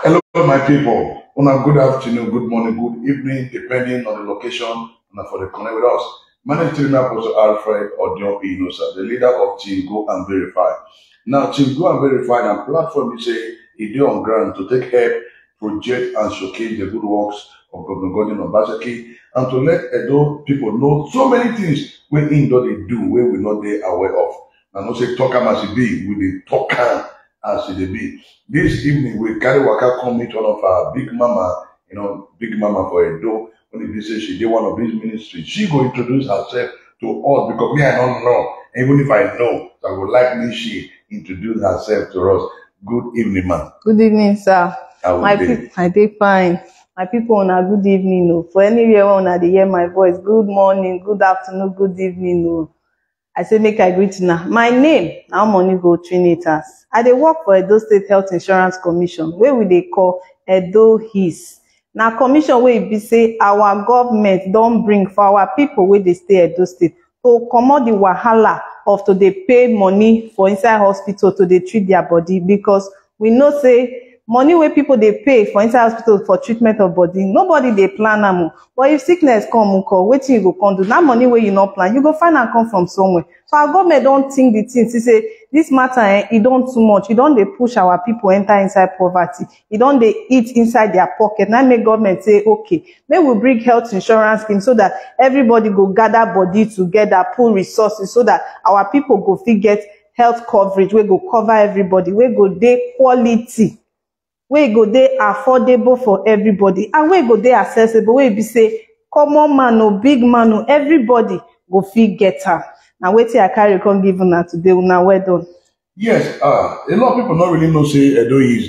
Hello, my people. Good afternoon, good morning, good evening, depending on the location and for the connect with us. My name is Tirina Apostle Alfred Odion Inosa, the leader of Team Go and Verify. Now, Team Go and Verify and platform is a idea on ground to take help, project, and showcase the good works of Governor Gordon Obaseki and to let Edo people know so many things where in they do, where we not they aware of. And not say talk as it be, we dey talk as it be. This evening we carry waka come meet one of our big mama, big mama for Edo. When they say she did one of these ministries, she go introduce herself to us because me I don't know. Even if I know, so I would like me she introduce herself to us. Good evening, ma'am. Good evening, sir. I dey fine. My people on a good evening. No. For anywhere on they hear my voice, good morning, good afternoon, good evening. No. I say make I greet now. My name now money go Trinitas. I dey work for Edo State Health Insurance Commission, where we dey call Edo HIS. Now commission where be say our government don't bring for our people where they stay Edo State to comot the wahala of to dey pay money for inside hospital to dey treat their body, because we know say money where people they pay for inside hospital for treatment of body, nobody they plan am. But if sickness come, wetin you go come do? That money where you not plan, you go find and come from somewhere. So our government don't think the things. He say this matter, it don't too much. It don't they push our people enter inside poverty. It don't they eat inside their pocket. Now make government say, okay, maybe we bring health insurance scheme so that everybody go gather body together, pool resources so that our people go fit get health coverage. We go cover everybody. We go dey quality. We go dey affordable for everybody, and we go dey accessible. We be say common man or big man or everybody go fit get her. Now wetin I carry come give una today, una well done. Yes, a lot of people not really know say Edo is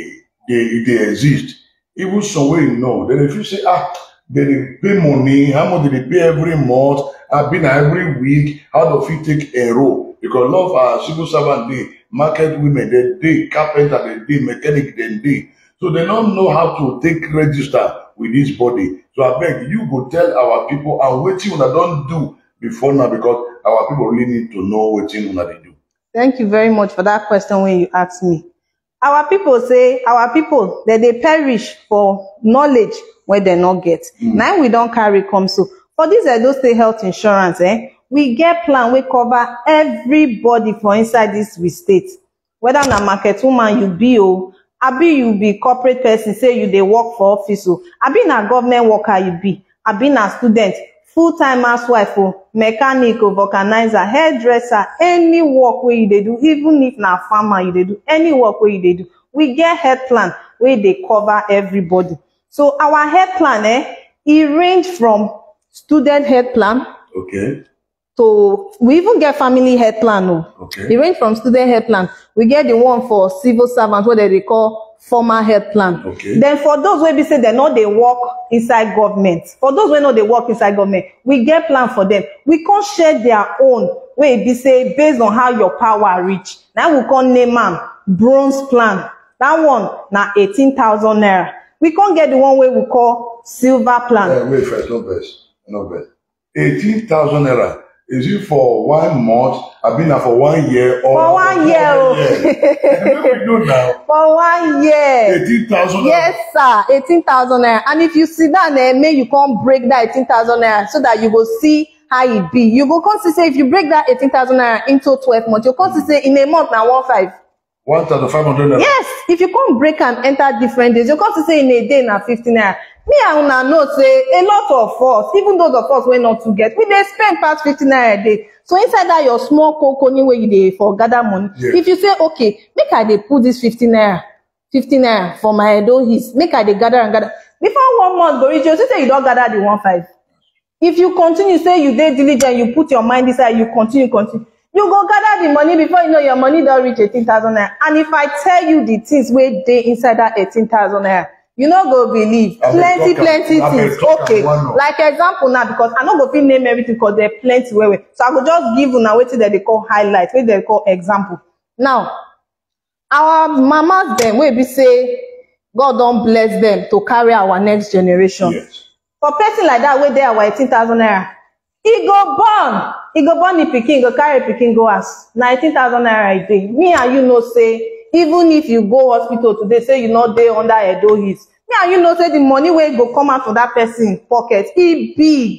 they exist. Even some way then if you say they pay money, how much they pay every month, I've been every week, how do you take a role? Because a lot of our civil servant dey, market women, they carpenter, they mechanic, they. So they don't know how to take register with this body. So I beg you go tell our people and wetin una don't do before now, because our people really need to know wetin una they do. Thank you very much for that question when you asked me. Our people say, that they perish for knowledge where they not get. Now we don't carry come so. For this Edo State Health Insurance, we get plan we cover everybody for inside this we state. Whether na market woman you be abi you be corporate person, say you dey work for office abi na government worker you be, abi na student, full-time housewife mechanic vulcanizer, hairdresser, any work where you dey do, even if na farmer you dey do, any work where you dey do, we get health plan where they cover everybody. So our health plan it range from student health plan, okay, so we even get family health plan. Okay. It range from student health plan. We get the one for civil servants, what they call formal health plan. Okay. Then for those where we say they know they work inside government, for those who know they work inside government, we get plan for them. We can't share their own where we say based on how your power reach. Now we can't name them bronze plan. That one na 18,000 naira. We can't get the one where we call silver plan. Wait first, no best. 18,000 naira. Is it for 1 month? I've been there for 1 year or for 1 year? We do now. For 1 year. 18,000 naira. Yes, sir. 18,000 naira. And if you sit down there, may you can't break that 18,000 naira so that you go see how it be. You go come to say if you break that 18,000 naira into 12 months, you come to say in a month now 1,500. 1,500 naira. Yes, if you can't break and enter different days, you come to say in a day now 50 naira. Me and una know say a lot of us, even those of us wey not to get, we dey spend past 50 naira a day. So inside that your small cocoa where you dey for gather money, if you say okay, make I dey put this 50 naira for my Edo HIS, make I dey gather and gather. Before 1 month go reach, you say you don't gather the 1,500. If you continue say you dey diligent, you put your mind inside, you continue, you go gather the money before you know your money don't reach 18,000 naira. And if I tell you the things where dey inside that 18,000 naira, you no go believe plenty things. Okay, like example now, because I no go fit name everything because there plenty way. So I go just give una wetin they call highlight, wey they call example. Now, our mamas them wey be say God don't bless them to carry our next generation. Yes. For person like that, where they are 18,000 naira, he go born the pikin, go carry pikin go house. 19,000 naira a day. Me and you know say even if you go hospital today, say you not dey under Edo Hills, me and you know say the money wey go come out for that person pocket, e big.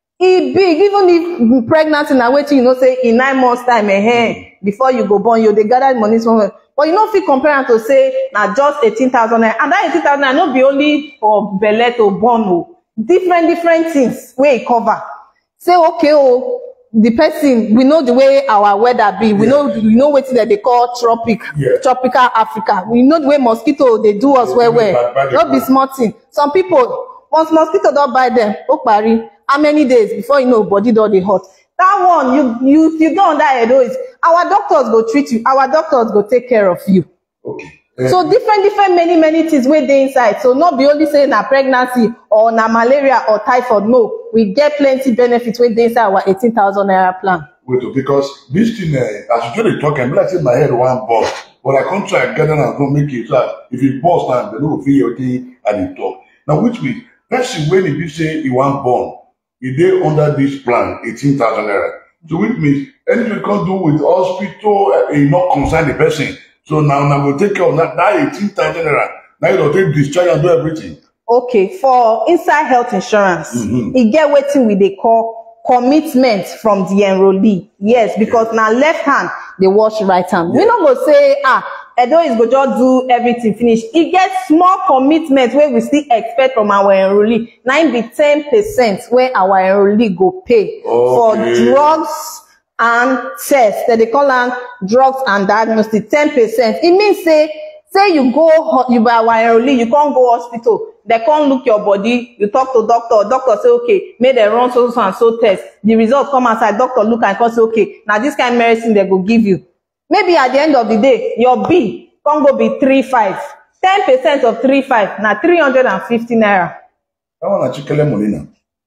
Even if pregnancy na wetin you know say in 9 months time before you go born, you dey gather money somewhere. But you no fit compare am to say na just 18,000 naira, and that 18,000 naira no be only for belle to born o. Different things wey e cover. Say okay the person, we know the way our weather be, we know wetin dem dey call tropical Africa. We know the way mosquito dey do us well. No be small thing. Some people, once mosquito don bite them, okpari, how many days before you know body don dey hot? That one, you go under Edo, our doctors go treat you, our doctors go take care of you. Okay. So different many things wey dey inside. So not be only say na pregnancy or na malaria or typhoid. No, we get plenty benefits wey dey inside our 18,000 naira plan. Wait, because this thing, as you dey talk, I be like say my head one burst. But I come try gather and go make it so if it burst down, they no go feel okay and they talk. Now, which means person when e be say he want born, e dey under this plan 18,000 naira. So which means anything you can do with hospital, e not concern the person. So now we'll take care of that 18,000 naira. Now you don't take discharge and do everything. Okay, for inside health insurance, e get wetin we dey call commitment from the enrollee. Yes, because now left hand they wash right hand. We no go say Edo is go just do everything finish. E get small commitment where we still expect from our enrollee. Na im be 10% where our enrollee go pay for drugs and tests. They call them drugs and diagnostics. 10%. It means say you go, you buy our enrollee, you can't go hospital. They can't look your body. You talk to doctor say, okay, may they run so and so test. The results come outside, doctor look and say, okay, now this kind of medicine they go give you. Maybe at the end of the day, your bill can't go be 3.5. 10% of 3.5, now 350 naira. I want to check money now.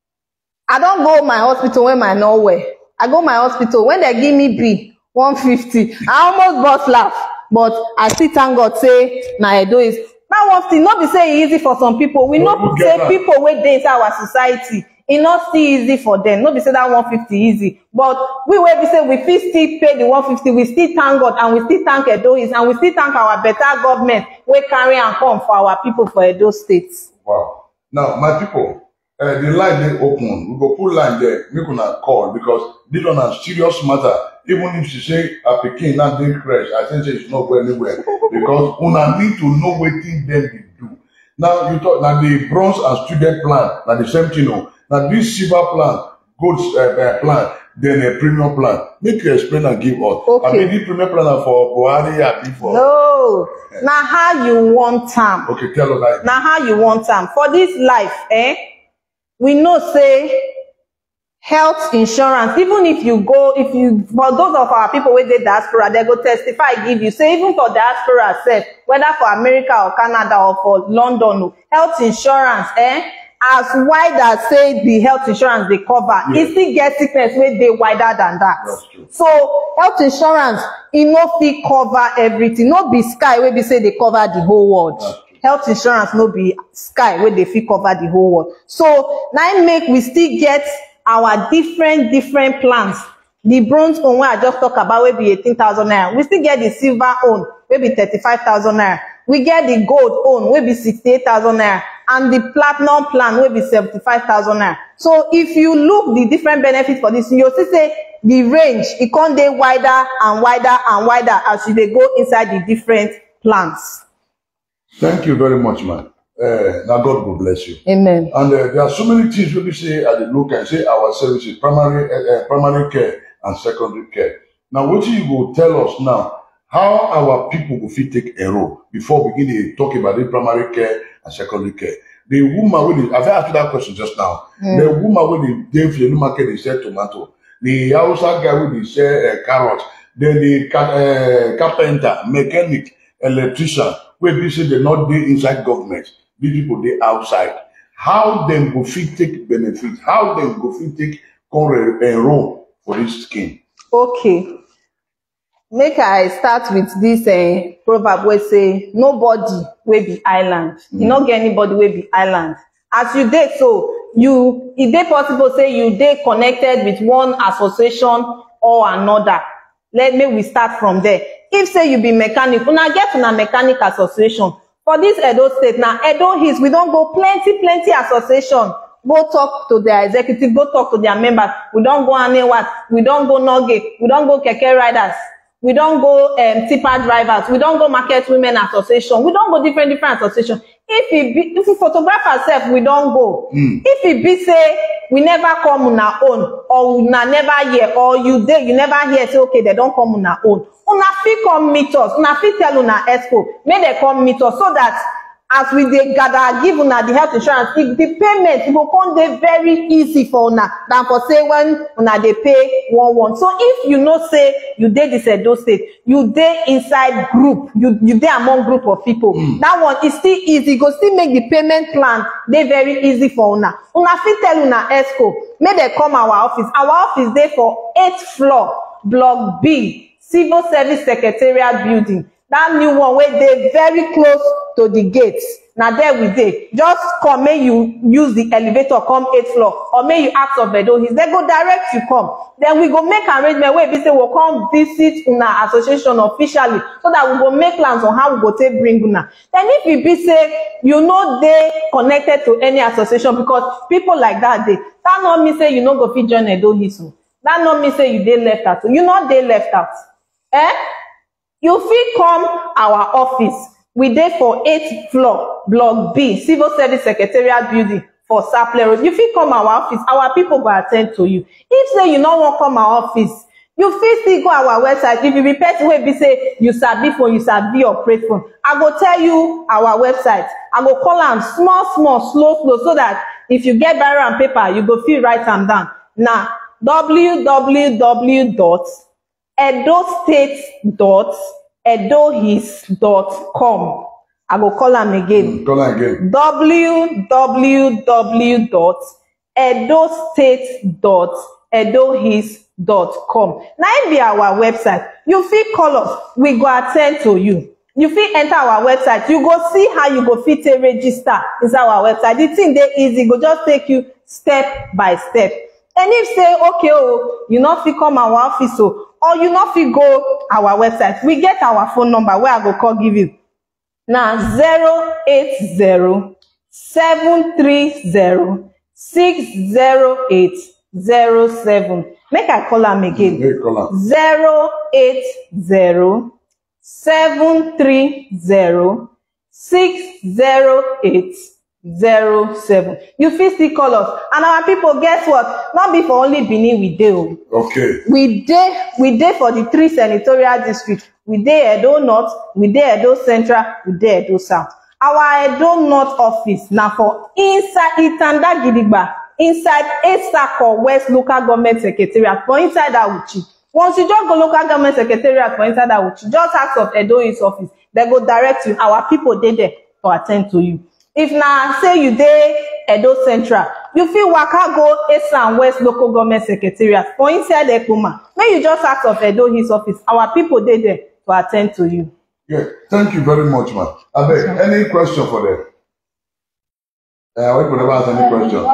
I don't go my hospital when my nowhere. I go my hospital when they give me bill 150. I almost bust laugh, but I still thank God say na Edo is. That one still not be say easy for some people. We not say people wey dey inside our society, e not still easy for them. Not be say that 150 easy, but we wey be say we fit still pay the 150. We still thank God and we still thank Edo is, and we still thank our better government wey carry and come for our people for Edo State. Wow. Now my people. The line they open, we go put line there, make una call because this one a serious matter. Even if she say a pikin not dey crash, I think she not go anywhere because una need to know wetin dem dey do. Now you talk now the bronze and student plan, now the same thing. Now this silver plan, gold plan, then a premium plan. Make you explain and give us. Okay. I mean the premium plan for Buhari and before. No, now how you want time. Okay, tell us that. Now how you want time for this life, we know say health insurance, even if you for those of our people with the diaspora, they go testify, give you. Say even for diaspora sef, whether for America or Canada or for London, health insurance, as wide as say the health insurance they cover, it still get sickness wey dey wider than that. That's true. So health insurance, e no fit cover everything. No be sky wey be say they cover the whole world. Health insurance no be sky where they fit cover the whole world. So now make we still get our different plans. The bronze one where I just talk about will be 18,000 naira. We still get the silver one will be 35,000 naira. We get the gold one will be 68,000 naira. And the platinum plan will be 75,000 naira. So if you look the different benefits for this, you'll see say the range, it can dey wider and wider and wider as you dey go inside the different plans. Thank you very much, man. Now God will bless you. Amen. And there are so many things we say at the look and say our services, primary care and secondary care. Now, what you will tell us now, how our people will fit take a role before we begin to talk about the primary care and secondary care. The woman will, I've asked you that question just now. The woman will dey for the market, they sell tomato. The Hausa guy will sell carrot. Then the carpenter, mechanic, electrician, where we say they not dey inside government, these people they outside. How them go fit take benefit? How them go fit take enroll for this scheme? Okay. Make I start with this proverb where say nobody will be island. You not get anybody will be island. As you dey so, if they possible say you dey connected with one association or another. Let me start from there. if say you be mechanic, una get una mechanic association. For this Edo State, now Edo Hills, we don't go plenty association. Go talk to their executive, go talk to their members. We don't go Anewat, we don't go Noge, we don't go Keke Riders, we don't go tipper drivers, we don't go market women association, we don't go different associations. If we photograph ourselves, we don't go. If it be say we never come on our own, or una never hear, or you never hear say okay, they don't come on our own. Una fit come meet us, una fit tell una expo, may they come meet us so that as we dey gather give una the health insurance, if the payment will come dey very easy for una than for say when una dey pay one. So if you know say you dey this Edo State, you dey inside group, you dey among group of people, that one is still easy, go still make the payment plan dey very easy for una. Una fit tell una exco, may they come our office. Our office dey for 8th floor, block B, Civil Service Secretariat building. That new one where they very close to the gates. Now there we dey. Just come, may you use the elevator, come 8th floor, or may you ask of Edo Hills. They go direct you come. Then we go make arrangement where we say we'll come visit una association officially, so that we go make plans on how we go take bring una. Then if we be say you know they connected to any association, because people like that that not mean say you know go fit join Edo Hills. That not mean say you dey left out. You not dey left out. You fit come our office. We dey for 8th floor, block B, Civil Service Secretariat building for Sapele Road. You fit come our office. Our people go attend to you. If say you no wan come our office, you fit still go our website. If you be person wey be say you sabi phone, you sabi operate phone, I go tell you our website. I go call am small, slow, so that if you get biro and paper, you go fit write am down. Now, www.edostate.edohills.com. I go call am again. Call am again. www.edostate.edohills.com. Now it be our website. You fit call us. We go attend to you. You fit enter our website. You go see how you go fit register inside our website. The thing dey easy. Go just take you step by step. And if say okay, you not fit come our office, or you not fit go our website, we get our phone number where I go call give you. Now 080-730-60807. Make I call am again. 080-730-60807. You fit still call us. And our people, guess what? Not be for only Benin we dey. Okay. We dey for the 3 senatorial districts. We dey Edo North, we dey Edo Central, we dey Edo South. Our Edo North office now for inside Itanda Gidigba, inside Esako West Local Government Secretariat, for inside Awuchi. Once you just go local government secretariat for inside Awuchi, just ask of Edo Hills office. They go direct you. Our people dey there to attend to you. If now say you dey Edo Central, you fit waka go Esan West Local Government Secretariat for inside Ekpoma. May you just ask of Edo Hills office. Our people dey there to attend to you. Yeah, thank you very much, man. I beg, any question for them? We could never ask any question.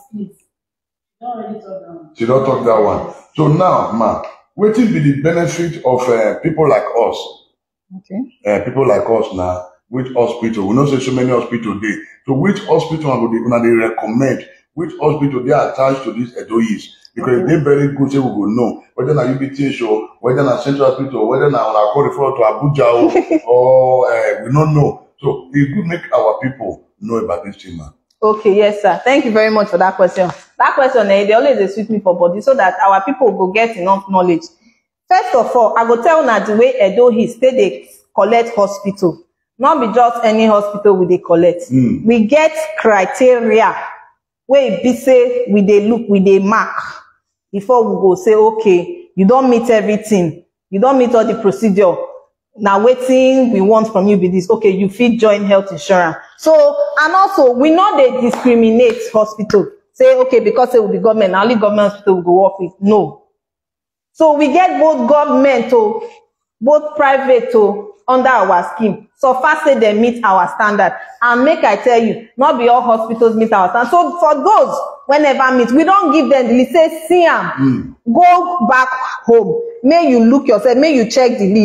She don't talk that one. So now, man, what will be the benefit of people like us? Okay. People like us now. Which hospital? We know say so many hospitals there. So which hospital they recommend? Which hospital they are attached to this Edo Hills? Because they're very good, say we will know whether na UBT show, whether na Central Hospital, whether na on call refer to Abuja or we don't know. So it could make our people know about this thing, man. Okay, yes, sir. Thank you very much for that question. That question, they always dey sweet me for body so that our people go get enough knowledge. First of all, I go tell una the way Edo Hills they collect hospital. Not be just any hospital we dey collect. We get criteria where be say we dey look, we dey mark before we go say, okay, you don't meet everything. You don't meet all the procedure. Now waiting, we want from you be this. Okay, you fit join health insurance. So, and also, we know they discriminate hospital. Say, okay, because it will be government, only government hospital we go work with. No. So we get both government to, both private to, under our scheme. So far say they meet our standard. And make I tell you, not be all hospitals meet our standard. So for those, whenever meet, we don't give them the list. Say, see go back home. May you look yourself, may you check the list.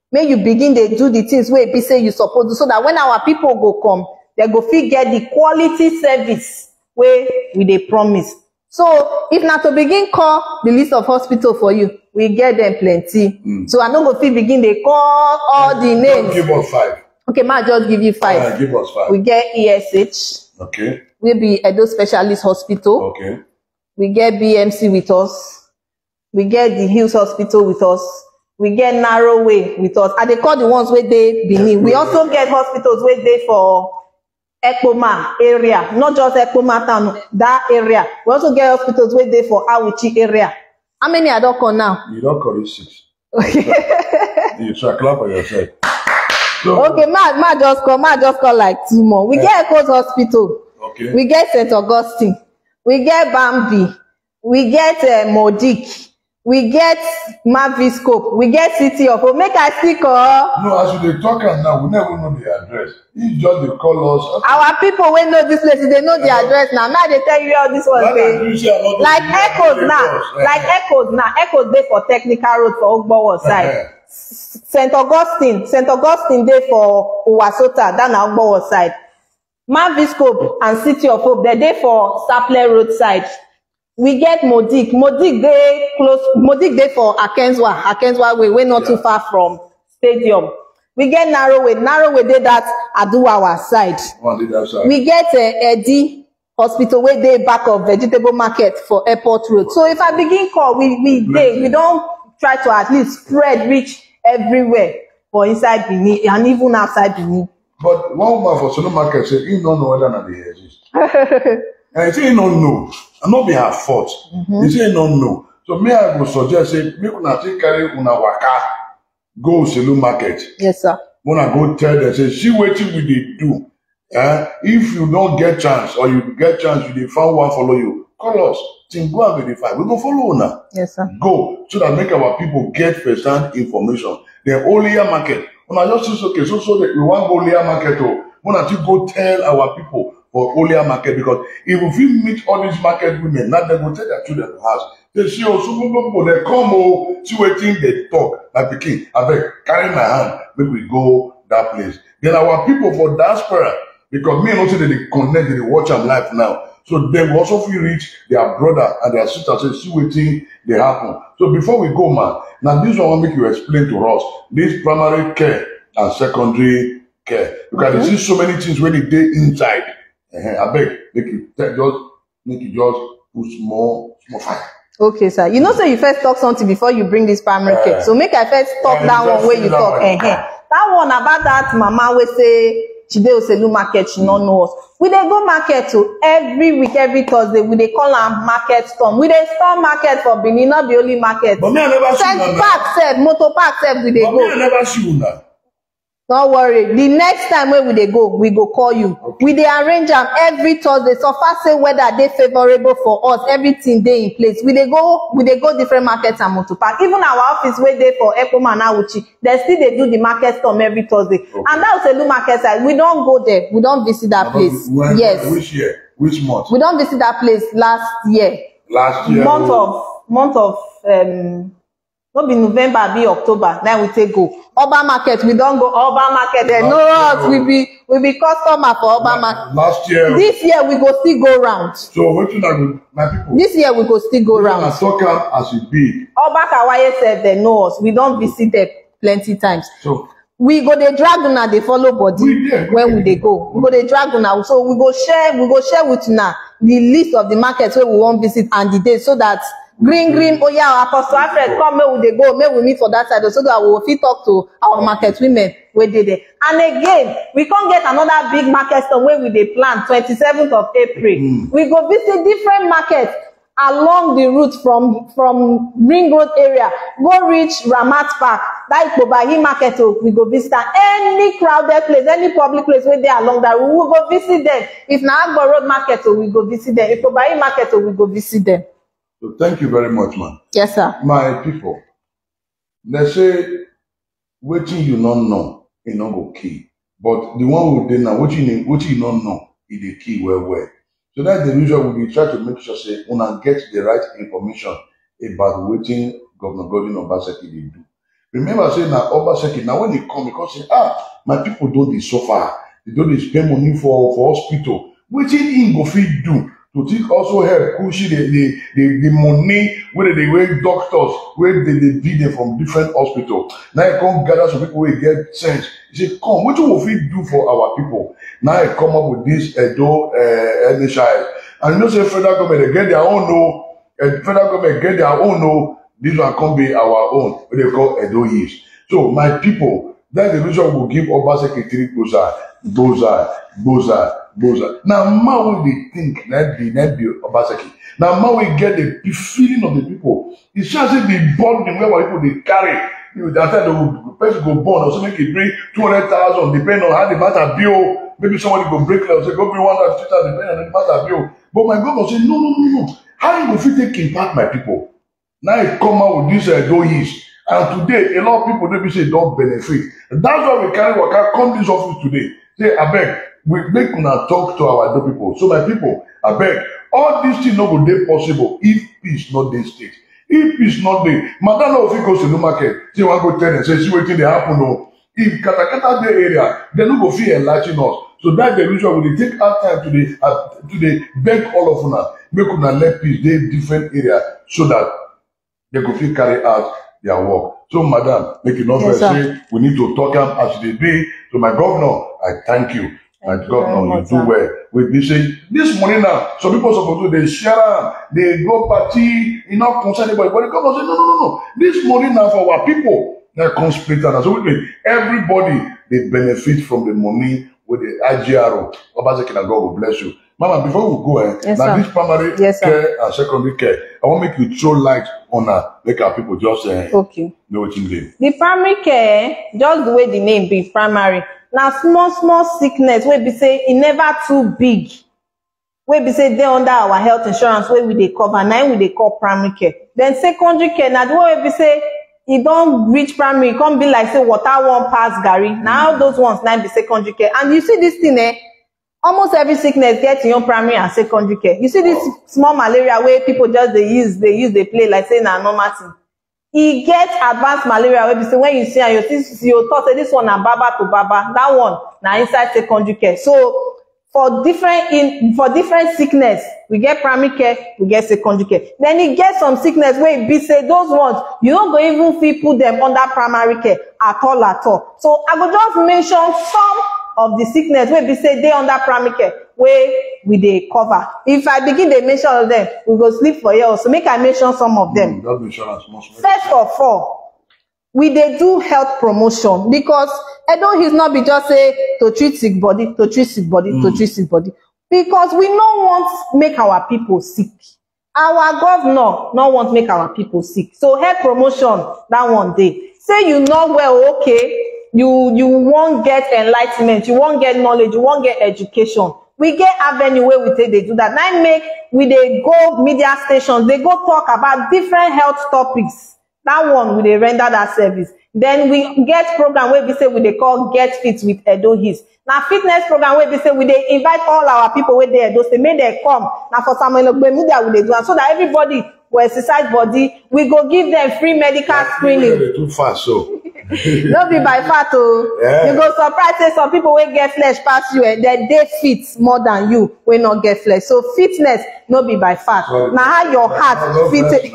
Make you begin dey do the things wey be say you suppose do, so that when our people go come, they go fit get the quality service wey we dey promise. So if na to begin call the list of hospital for you, we get them plenty. So I no go fit begin dey call all the names. Give us 5. Okay, ma just give you 5. Give us 5. We get ESH. Okay. We be Edo Specialist Hospital. Okay. We get BMC with us. We get the Hills Hospital with us. We get Narrowway with us. And they call the ones where they Benin. We also get hospitals where they for Ekpoma area, not just Ekpoma town, that area. We also get hospitals where they for Awuchi area. How many I don't call now? You don't call it 6. You should clap for yourself. So, okay, ma just call like 2 more. We get Echoes Hospital. Okay. We get St. Augustine. We get Bambi. We get Modik. We get Maviscope. We get City of Hope. Make I stick No, as you dey talk now, we never know the address. You just dey call us. Our people wey know this place, they know the address now. Now they tell you all this one dey. Like Echoes now. Like Echoes now. Echoes dey for Technical Road for Ogbowo side. St. Augustine dey for Owasota, that na Ogbowo side. Maviscope and City of Hope, they dey for Saple Road side. We get Modik. Modik dey for Akenswa way, wey not too far from stadium. We get Narrowway dey that Aduwawa side. We get Edi Hospital wey dey back of Vegetable Market for Airport Road. So if I begin call, we don't try to at least spread reach everywhere for inside Benin and even outside Benin. But one woman for Solo Market said he don't know whether they exist. And he say he don't know. And not be her fault. He say he don't know. So me I go suggest say make una take carry una waka go Solo Market. Yes, sir. Una go tell them say see wetin we dey do. If you don't get chance or you get chance, you dey find one follow you. Call us. Think go and verify. We go follow una. Yes, sir. Go so that make our people get first-hand information. Then Olia Market. Una just say okay, so that we want go Olia Market. Una to go tell our people for Olia Market, because if we meet all these market women, now they go take their children to house. They see also people they come see wetin they talk. My pikin, abeg carry my hand, make we go that place. Then our people for diaspora, because me and also they connect, they watch them live now. So they will also feel reach their brother and their sister, say see wetin they happen. So before we go, man, now this one will make you explain to us this primary care and secondary care. Because they see so many things when they dey inside. I beg, make you just put small fire. Okay, sir. You know, so you first talk something before you bring this primary care. So make I first talk that one where you talk. That one about that mama we say she dey Oselu Market, she no know us. We dey go market to every week, every Thursday. We dey call am market storm. We dey storm market for Benin, not the only market. But me I never see una. Park sef, motor park sef, we dey go. But me I never see una. Don't worry. The next time when we go, we go call you. Okay. We dey arrange am every Thursday. So far say weather dey favorable for us, everything dey in place. We dey go different markets and motor park. Even our office wey dey for Ekpoma and Awuchi, they still dey do the market storm every Thursday. Okay. And that was a new market side. We don't go there. We don't visit that place. Yes. Which year? Which month? We don't visit that place last year. Last year. Month of no be November, be October. Then we take go. Oba Market, we don't go Oba Market. They know us. We be customer for Oba Market. Last year. This year we go still go round. So what you know, my people? This year we go still go round. I talk as it be. Oba Kawaye said they know us. We don't visit them plenty times. So we go dey drag una dey follow body when we dey go. We go dey drag una. So we go share with una the list of the markets where we want visit and the days, so that green, oh yeah, Apostle Alfred, come, may we dey go, may we meet for that side, so that we will fit talk to our market women where they there. And again, we can't get another big market store where we dey plan 27th of April. We go visit different markets along the route from Ring Road area, go reach Ramat Park, that Ikobahi market, we go visit any crowded place, any public place where they along that, we will go visit them. If na Agbo Road market, we go visit them. If Ikobahi market, we go visit them. So thank you very much, man. Yes, sir. My people, let's say wetin you not know, it not go key. But the one we dey now, what you not know, it dey key well. So that's the reason we try to make sure say una get the right information about wetin Governor Godwin Obaseki dey do. Remember saying that Obaseki, now when they come, because say, my people don't dey suffer, they don't dey spend money for hospital. Which in go fit do to think also help push the money where they wear doctors, where they be them from different hospitals. Now I come gather some people who get sense. He say, come, what will we do for our people? Now I come up with this Edo NHIS. And you know, say federal government, they get their own, no. Federal government get their own, no. This one can be our own, what they call Edo East. So my people, that's the reason we will give Obaseki 3 Boza. Now, man, we think that be Obaseki. Now, man, we get the feeling of the people. It's just the burden where people they carry. That time the person go born or so make it bring 200,000, depending on how the matter bill. Maybe somebody go break or say go bring 150,000, depending on the matter bill. But my governor say no. How you go fit take impact my people? Now it come out with this doings. And today, a lot of people they say don't benefit. That's why we carry work. Come this office today. Say, I beg, we make una talk to our Edo people. So my people, I beg, all these things not go dey possible if peace not dey state. If peace not dey, madam no fit go to the market. Say one go tell them, say see wetin dey happen no. If katakata dey area, they no go fit enlighten us. So that's the reason we take our time to beg all of una, make una let peace dey different area so that they go fit carry out their work. So, madam, make it not say we need to talk as they be. So, my governor, I thank you. And governor, you do well. We be saying this morning now, some people supposed to they share, they go party, not concern anybody. But the governor say, no. This morning now for our people, they come split and so everybody they benefit from the money with the IGRO. Obaseki, God will bless you. Mama, before we go, now this primary care and secondary care, I want to make you throw light on that. Make our people just know what you do. The primary care, just the way the name be primary. Now small sickness, where we say it never too big. Where we say they under our health insurance, where we they cover, now we they call primary care. Then secondary care, now the way we say it don't reach primary, it can't be like say water one pass Gary. Now those ones now be secondary care. And you see this thing almost every sickness gets in your primary and secondary care. You see this small malaria where people just they play like saying a normal thing. He gets advanced malaria where you say when you see and you thought say this one na baba to baba, that one na inside secondary care. So for different sickness, we get primary care, we get secondary care. Then you get some sickness where be say those ones you don't go even fit put them under primary care at all. So I go just mention some of the sickness where we say they under primary care where we they cover. If I begin to mention all of them, we go sleep for years. So make I mention some of them. First of all, we they do health promotion because Edo is not be just say to treat sick body, to treat sick body. Because we don't want make our people sick. Our governor not want make our people sick. So health promotion, that one day. Say you know well, okay. You won't get enlightenment, you won't get knowledge, you won't get education. We get avenue where we take they do that. Now make we they go media stations, they go talk about different health topics. That one we they render that service. Then we get program where we say we they call Get Fit with Edo His. Now fitness program where we say we they invite all our people where they Edo, they may they come. Now for some media we they do, and so that everybody will exercise body. We go give them free medical screening. Too fast, so. No be by far too. You go surprise say some people will get flesh past you and they fit more than you will not get flesh. So fitness no be by far. Now how your heart fit.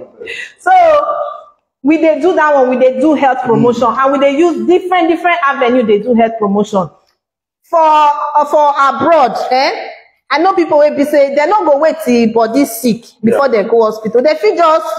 So we they do that one, we they do health promotion and we they use different avenue they do health promotion. For abroad, I know people will be say they not go wait till body sick before they go hospital. They feel just,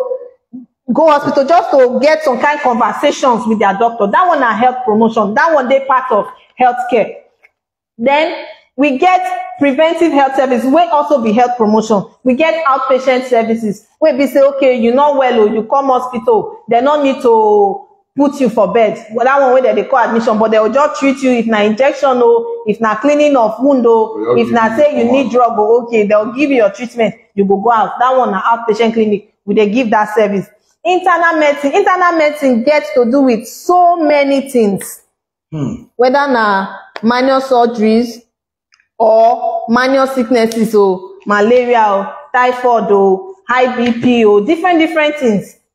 go hospital just to get some kind of conversations with their doctor. That one are health promotion. That one they part of healthcare. Then we get preventive health service, we also be health promotion. We get outpatient services where we say, okay, you know well, you come hospital, they don't need to put you for bed. Well, that one where they call admission, but they will just treat you if na injection or if na cleaning of wound or if na say you need drug or okay, they'll give you your treatment, you go out. That one na outpatient clinic, we they give that service. Internal medicine gets to do with so many things. Whether na minor surgeries or minor sicknesses or malaria or typhoid or high BP or different things.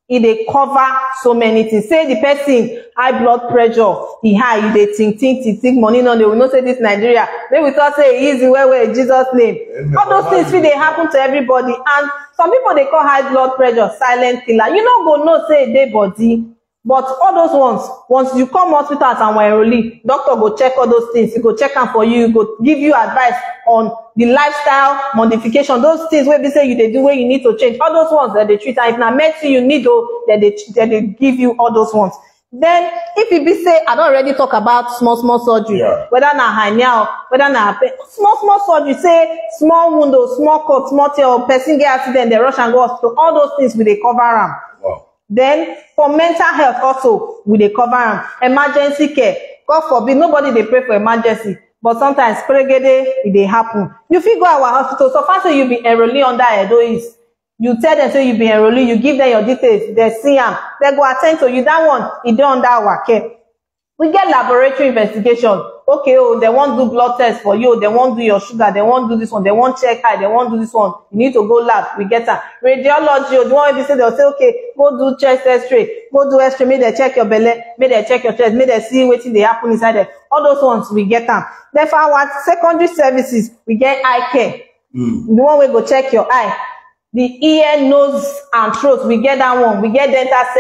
dey cover so many things. Say the person high blood pressure, e high, you dey think money no dey. We know say this Nigeria, make we talk say e easy well in Jesus name. Amen. All those things fit dey happen to everybody, and some people dey call high blood pressure silent killer. You no go know say e dey body, but all those ones, once you come hospital as an enrollee, doctor go check all those things. He go check am for you, he go give you advice on the lifestyle modification, those things wey be say you dey do wey you need to change. All those ones that they treat, and if na medicine you need, that they give you all those ones. Then if e be say I don already talk about small surgery, whether na hernia, whether na small surgery, say small wound or small cut, small tear, or person get accident, they rush and go hospital. All those things we dey cover am. Wow. Then for mental health also we dey cover am. Emergency care, God forbid, nobody dey pray for emergency, but sometimes pregede e dey happen. You fit go our hospital, so far say you be enrollee under Edois, you tell them say you be enrollee, you give them your details, they see am, they go attend to you. That one e dey under our care. We get laboratory investigation. Okay, they won't do blood test for you, they won't do your sugar, they won't do this one, they won't check eye, they won't do this one. You need to go lab, we get am. Radiology, the one wey be say they'll say, okay, go do chest x-ray, go do x-ray, make they check your belly, make they check your chest, make they see wetin dey happen inside there. All those ones we get am. Then for our secondary services, we get eye care. The one wey go check your eye. The ear, nose, and throat, we get that one. We get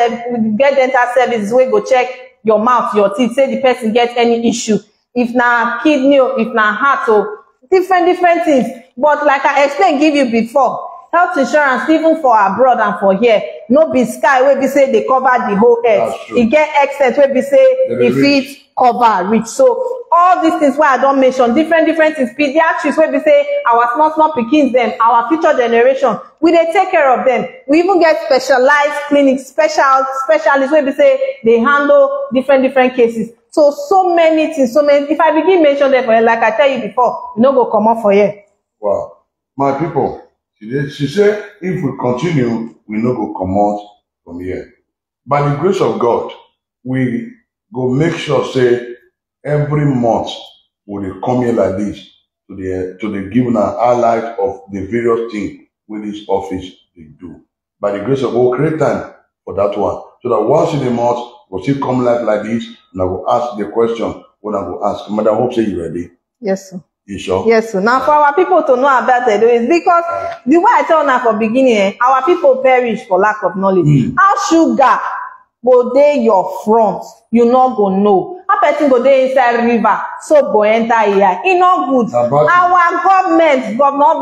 dental services wey go check your mouth, your teeth, say the person get any issue. If na kidney, or if na heart, or different things. But like I explained give you before, health insurance, even for abroad and for here, no be sky wey be say they cover the whole earth. E get extent wey be say e fit cover reach. So all these things wey I don mention, different things, pediatrics wey be say our small pikins dem, our future generation, we dey take care of them. We even get specialized clinics, specialists wey be say they handle different cases. So many things, so many. If I begin mention them for you, like I tell you before, you no go come up for here. Wow, my people, she said if we continue, we no go come out from here. By the grace of God, we go make sure say every month we dey come here like this to the given an highlight of the various things with this office they do. By the grace of God, we'll create time for that one, so that once in a month we'll still come live like this, and I will ask the question when I will ask. Madam, hope say you ready. Yes, sir. You sure? Yes, sir. Now for our people to know about it is because the way I tell now for beginning, our people perish for lack of knowledge. How sugar go dey your front, you not go know. How person go dey inside river, so go enter here. E no good. Our government, Governor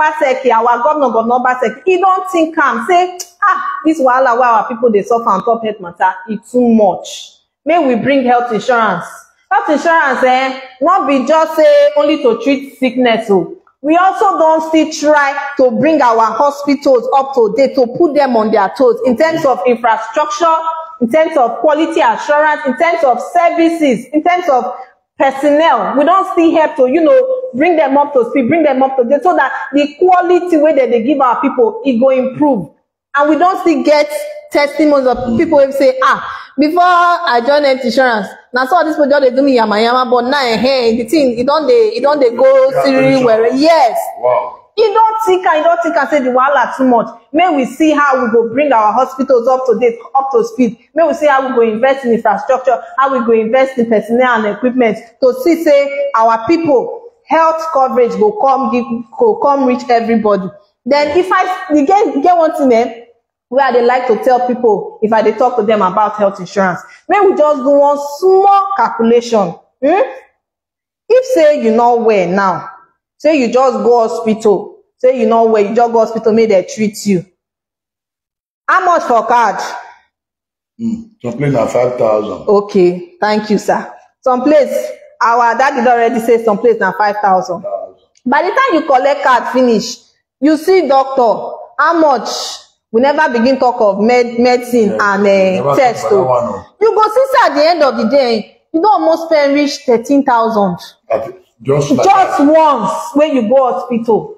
Obaseki, he don't think am say, this wahala wey our people dey suffer on top health matter, e too much. May we bring health insurance. Health insurance, not be just say only to treat sickness. We also don't still try to bring our hospitals up to date, to put them on their toes in terms of infrastructure, in terms of quality assurance, in terms of services, in terms of personnel. We don't still help to, bring them up to speed, bring them up to date, so that the quality way that they give our people, it go improve. And we don't still get testimonies of people who say, before I joined health insurance, now so these people just they do me yama, but now the thing, it don't they go seriously well. Yes. Wow. You don't think and say the wahala too much. May we see how we go bring our hospitals up to date, up to speed. May we see how we go invest in infrastructure, how we go invest in personnel and equipment to see say our people health coverage go come reach everybody. Then if you get one thing where they like to tell people if I dey talk to them about health insurance, may we just do one small calculation. If say you not well now, say you just go hospital, say you not well, you just go hospital, may they treat you. How much for card? Some place na 5,000. Okay, thank you, sir. Some place, our daddy already say some place na 5,000. By the time you collect card finish, you see doctor, how much? We never begin talk of medicine and test. You go see say at the end of the day, you don't almost spend reach 13,000. Just once when you go hospital.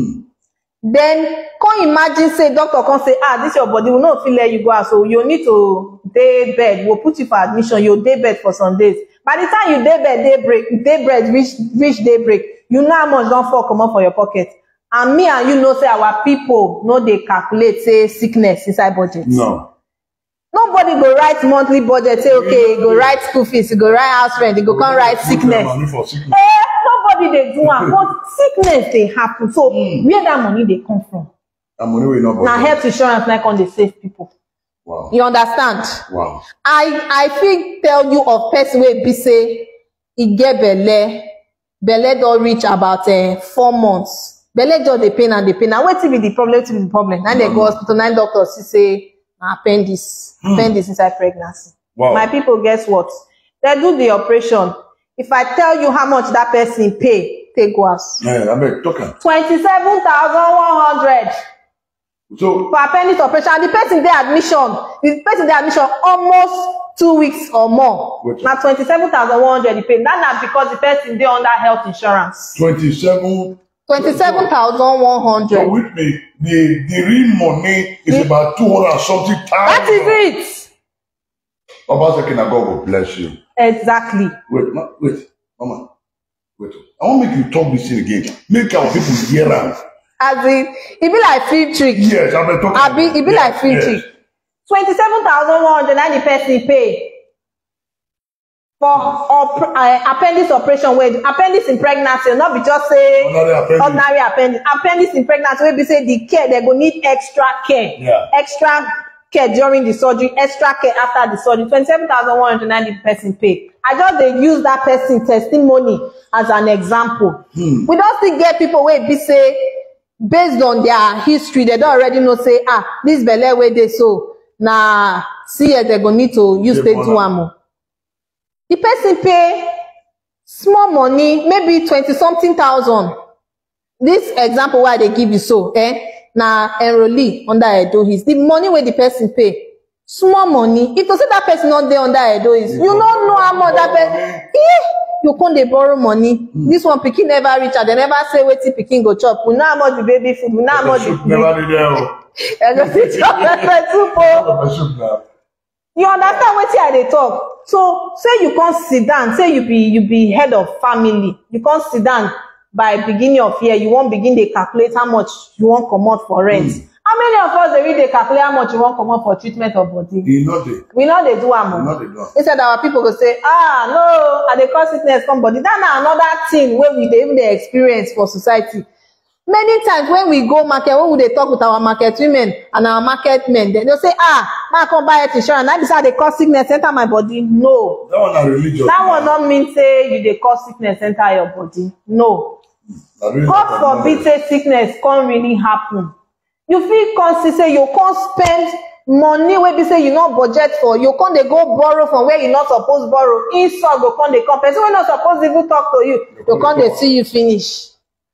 Then come imagine say doctor come say, this your body will not feel let you go out, so you need to day bed. We'll put you for admission. You'll day bed for some days. By the time you day bed reach daybreak, you know how much don't fall come up for your pocket. And me and you know say our people know they calculate say sickness inside budget. No. Nobody go write monthly budget, say, okay, go write school fees, you go write house rent, you go come write sickness. Nobody they do am, but sickness they happen. So where that money they come from? That money will not. Now health insurance like on the save people. Wow. You understand? Wow. I think tell you of person wey be say e get belle don reach about 4 months. Belle just dey pain and dey pain. Now wetin be the problem? Wetin be the problem? Now they go hospital, now doctors say appendix inside pregnancy. Wow. My people, guess what? They do the operation. If I tell you how much that person pay, take go house. Yeah, I beg, talk am. 27,100. So For appendix operation, and the person dey admission almost 2 weeks or more. Wait. Now 27,100 you pay. That na because the person dey under health insurance. 27. 27,100. So with me, the real money is about 200 and something thousand. That is it. Baba Sekina, God will bless you. Exactly. Wait, Mama. Wait. I want to make you talk this thing again. Make our people hear am. As in, it be like free trick. Yes, I've been talking. It be like free trick. 27,100 and the person pay for appendix operation. Where appendix in pregnancy, not be just say ordinary appendix. Appendix in pregnancy, where be say the care they go need extra care, extra care during the surgery, extra care after the surgery. 27,190 person pay. I just they use that person testimony as an example. We don't still get people where be say based on their history, they don't already know say this belle where they so now see they go need to use they do ammo. The person pay small money, maybe 20-something thousand. This example why they give you so, now enrollee under Edo is the money where the person pay. Small money. If you say that person not there under Edo is, you don't know how much that person. You can't they borrow money. This one pikin never reach and they never say wait till pikin go chop. We know how much the baby food. We know how much the never did You understand what they talk? So say you can't sit down, say you be head of family, you can't sit down by beginning of year, you won't begin to calculate how much you want come out for rent. How many of us they really calculate how much you want come out for treatment of body? We know they do am. Instead our people go say, no, and they call sickness come body. That's another thing where we even the experience for society. Many times when we go market, when we talk with our market women and our market men, they'll say, man, come buy health insurance. That is how they cause sickness enter my body. No. That one are religious. That one don't mean say you they cause sickness enter your body. No. God forbid say sickness can't really happen. You feel conscious say you can't spend money where be say you not budget for. You can't they go borrow from where you not supposed to borrow. Insult go can't they come. Person we not supposed to even talk to you. You can't they see you finish.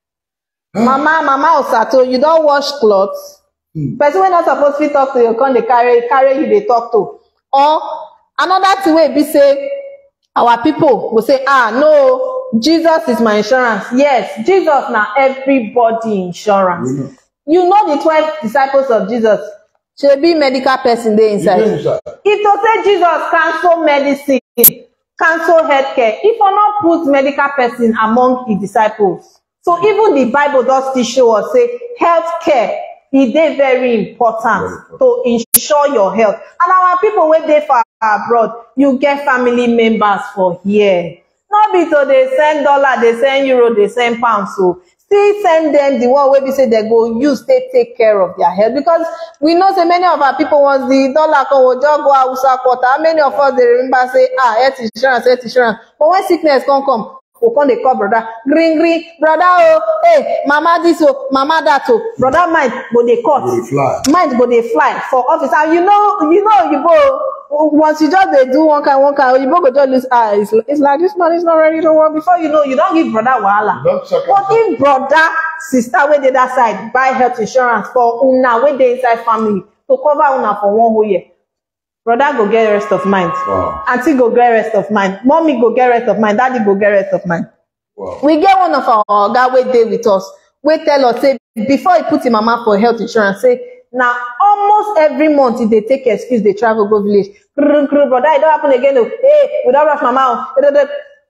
Mama Osato, you don't wash clothes. Person we not supposed to talk to you, can't they carry you they talk to. Or another thing where be say our people will say, no, Jesus is my insurance. Yes, Jesus now everybody insurance. You know the 12 disciples of Jesus. Should be medical person there inside. If you say Jesus cancel medicine, cancel healthcare, if you not put medical person among his disciples. So even the Bible does still show us say healthcare is very important to ensure your health. And our people when they far abroad, you get family members for here. Not be so they send dollar, they send euro, they send pounds. So still send them the one where we say they go use, they take care of their health. Because we know so many of our people once the dollar come, will just go out quarter. Many of us they remember say, health insurance. But when sickness come, we come they call brother, green, brother, oh, hey, mama this, oh, mama that, oh, brother mind, but they cut. Mind, but they fly for office. And you know, you go, once you just they do one kind, you go just lose, it's like this man is not ready to work. Before you know, you don't give brother wahala. But if brother, sister, where they that side, buy health insurance for una, where they inside family, to cover una for 1 whole year. Brother go get rest of mind. Wow. Auntie go get rest of mind. Mommy go get rest of mind. Daddy go get rest of mind. Wow. We get one of our guy wait there with us. We tell us say before he put him mama for health insurance, say now almost every month if they take excuse they travel go village. Brother, it don't happen again. Hey, we don't rush mama.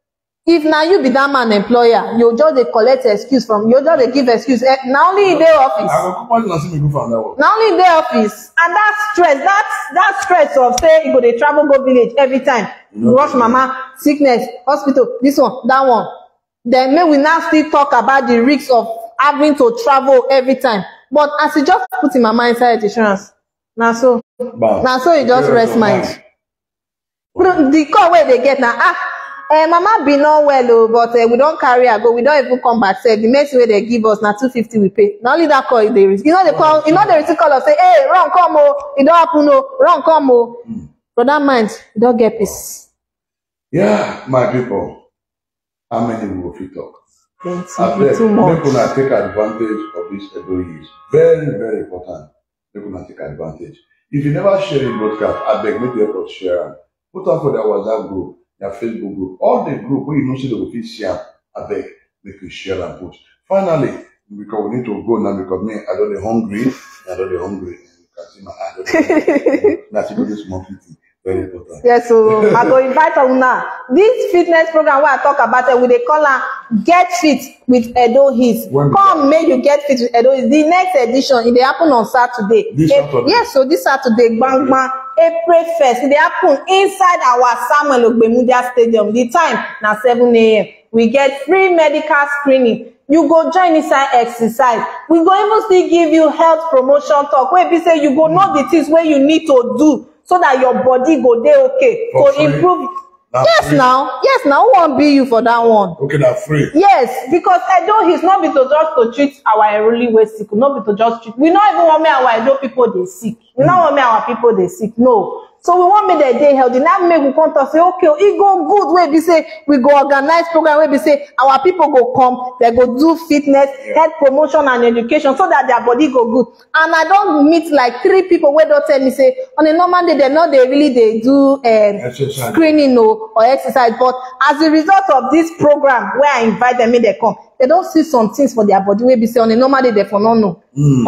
If now you be that man employer, you just dey collect excuse from, you just dey give excuse. Now only in the office. I go come out and see me go for that one. Now only in the office. And that stress, that stress of say you go dey travel go village every time. Rush mama, sickness, hospital, this one, that one. Then may we now still talk about the risks of having to travel every time. But as you just put in my mind inside insurance, now so you just rest mind. The call where they get now, mama be not well, but we don't carry her go. We don't even come back. Say the next way they give us now 250 we pay. Not only that call they receive. You know they call. You know they receive call us say, hey, run come oh, it don't happen oh, run come oh. For that mind, you don't get peace. Yeah, my people, how many will fit talk? Too much. Make una take advantage of this Edo use. Very, very important. Make una take advantage. If you never share the broadcast, I beg make you help us share. Put up for their WhatsApp group, their Facebook group, all the group where you know say they will fit share. I beg make you share and put. Finally, because we need to go now because me, I don't be hungry. I don't be hungry. You can see my eye. That's this monkey thing. Very important. Yes, so I go invite una. This fitness program where I talk about it, we they call her Get Fit with Edo His. Come, make you get fit with Edo His. The next edition, it they happen on Saturday. Saturday. Yes, so this Saturday, bang bang, April 1st, it they happen inside our Samuel Ogbemudia Stadium. The time now 7 a.m. We get free medical screening. You go join inside exercise. We go even still give you health promotion talk. Where we say you go know the things where you need to do so that your body go dey okay to improve. Yes, now who won't be you for that one? Okay, that's free. Yes, because Edo is not be to just to treat our early way sick, not be to just treat. We not even want me our Edo people they sick. We not want me our people they sick. No. So we want me that day healthy. Now make we come to say, okay, it go good where we say we go organize program where we say our people go come, they go do fitness, health promotion and education so that their body go good. And I don't meet like 3 people where don't tell me say on a normal day they know they do screening or exercise. But as a result of this program where I invite them, they come. They don't see some things for their body where we say on a normal day they for no know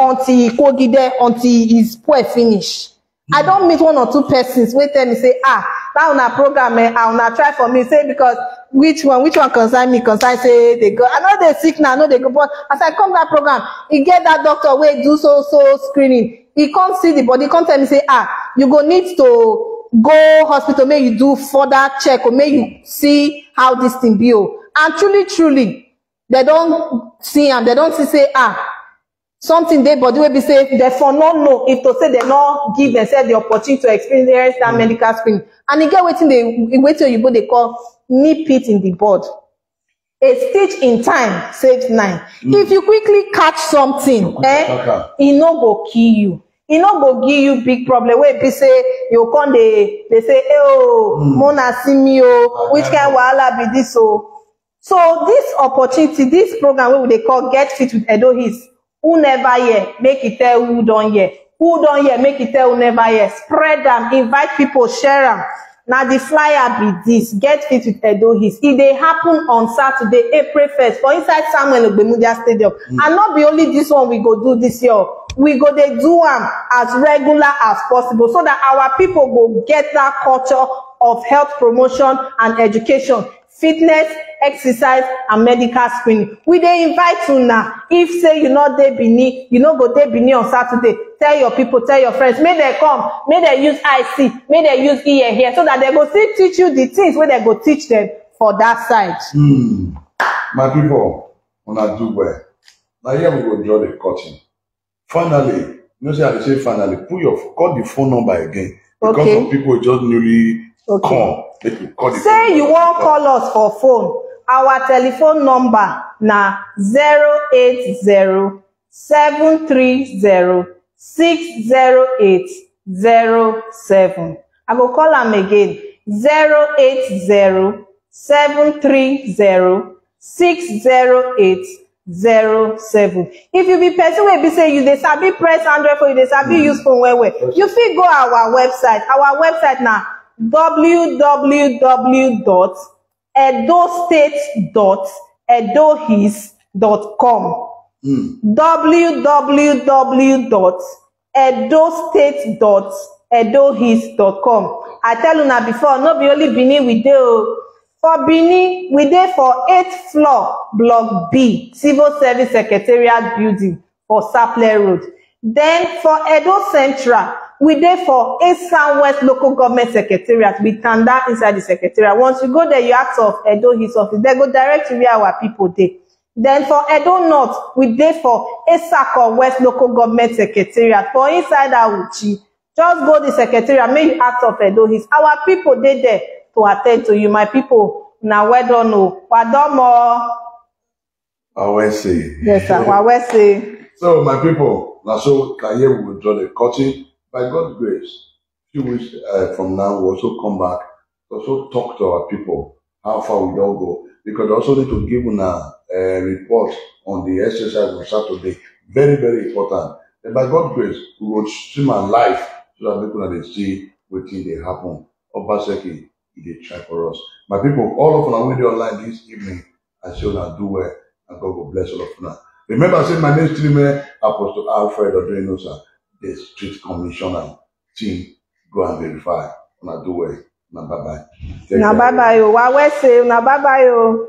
until his poor finish. I don't meet 1 or 2 persons wait tell me say that on a program I wanna try for me say because which one concern me concern say they go. I know they sick now, I know they go, but as I come that program, he get that doctor where do so screening. He can't see the body, can't tell me say you go need to go hospital, may you do further check or may you see how this thing be. And truly they don't see and they don't see say something they body will be say therefore not know if to say they not give themselves the opportunity to experience that medical screening. And you get waiting they call nip it in the bud. A stitch in time saves 9. If you quickly catch something, it no go kill you. It no go give you big problem. Where people say you come they say, Mona see me which kind of wahala be this So this opportunity, this program what they call Get Fit with Edo His. Who never hear, make it tell who don't hear. Who don't hear, make it tell who never hear. Spread them, invite people, share them. Now the flyer be this, Get Fit with Edo His. If they happen on Saturday, April 1st, for inside Samuel Ogbemudia Stadium. And not be only this one we go do this year. We go they do them as regular as possible so that our people go get that culture of health promotion and education. Fitness, exercise, and medical screening. We dey invite you now. If say you not dey Benin, you no go dey Benin on Saturday. Tell your people, tell your friends. May they come. May they use IC. May they use ear here so that they go still teach you the things where they go teach them for that side. My people, wanna do well. Now here we go draw the curtain. Finally, you know say I say finally, call the phone number again because some people just newly come. Say you won't call us for phone. Our telephone number na 080-730-60807. I go call am again. 080-730-60807. If you be person wey be say you dey sabi press Android phone, you dey sabi use phone well. You fit go our website. Our website na www.edostate.edohis.com www.edostate.edohis.com. I tell una before, no be only Benin we dey For Benin, we dey for 8th floor, Block B, Civil Service Secretariat Building for Saple Road. Then for Edo Central, we dey for Esan West Local Government Secretariat with Tanda inside the secretariat. Once you go there, you ask of Edo his office. They go direct to where our people dey. Then for Edo North, we dey for Esako West Local Government Secretariat for inside Awuchi. Just go the secretariat, make you ask of Edo his. Our people dey there to attend to you, my people. Now, well done, no. Wadomo. Awese. Yes, sir. Awese. So, my people, now so here we will draw the curtain. By God's grace, few weeks from now, we'll also come back, also talk to our people, how far we don't go. Because also need to give them a report on the exercise on Saturday. Very, very important. And by God's grace, we will stream our live so that people can see what things they happen. Obaseki, they try for us. My people, all of our video online this evening, I shall not do well, and God will bless all of you. Remember, I said my name is Trilime Apostle Alfred Odoinosa, the street commissioner team. Go and verify. Now do well. Now bye bye. Now bye bye. Wawese. Now bye bye.